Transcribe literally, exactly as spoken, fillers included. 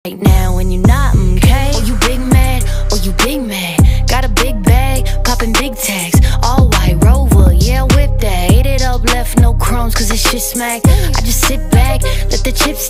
Right now when you not okay. Oh, you big mad, oh you big mad. Got a big bag, popping big tags. All white Rover, yeah, whip that. Ate it up, left no crumbs, cause this shit smack. I just sit back, let the chips